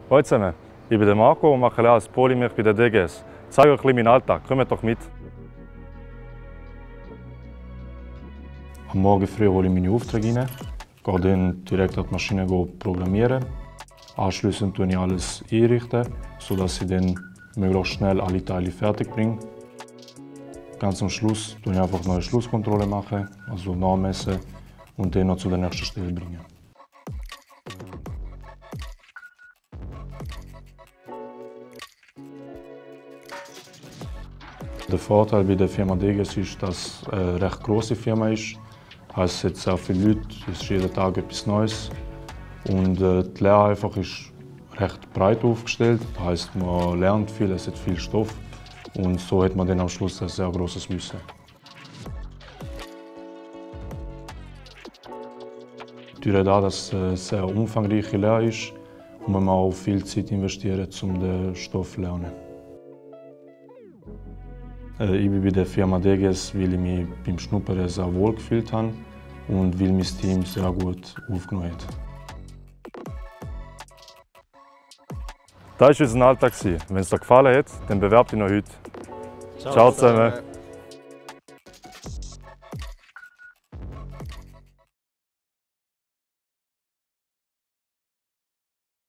Hallo zusammen, ich bin der Marco und mache Lehre als Polymech bei der DGS. Ich zeige euch ein bisschen meinen Alltag, kommt doch mit. Am Morgen früh hole ich meine Aufträge rein, gehe dann direkt an die Maschine programmieren. Anschließend tue ich alles einrichten, sodass ich dann möglichst schnell alle Teile fertig bringe. Ganz am Schluss tue ich einfach noch eine Schlusskontrolle machen, also nachmessen und dann noch zu der nächsten Stelle bringen. Der Vorteil bei der Firma DGS ist, dass es eine recht grosse Firma ist. Es hat sehr viele Leute, es ist jeden Tag etwas Neues. Und die Lehre einfach ist recht breit aufgestellt. Das heisst, man lernt viel, es hat viel Stoff. Und so hat man dann am Schluss ein sehr grosses Wissen. Durch das, dass es eine sehr umfangreiche Lehre ist, muss man auch viel Zeit investieren, um den Stoff zu lernen. Ich bin bei der Firma DGS, weil ich mich beim Schnuppern sehr wohl gefühlt habe und weil mein Team sehr gut aufgenommen hat. Das war unser Alltag. Wenn es dir gefallen hat, dann bewerbt dich noch heute. Ciao zusammen.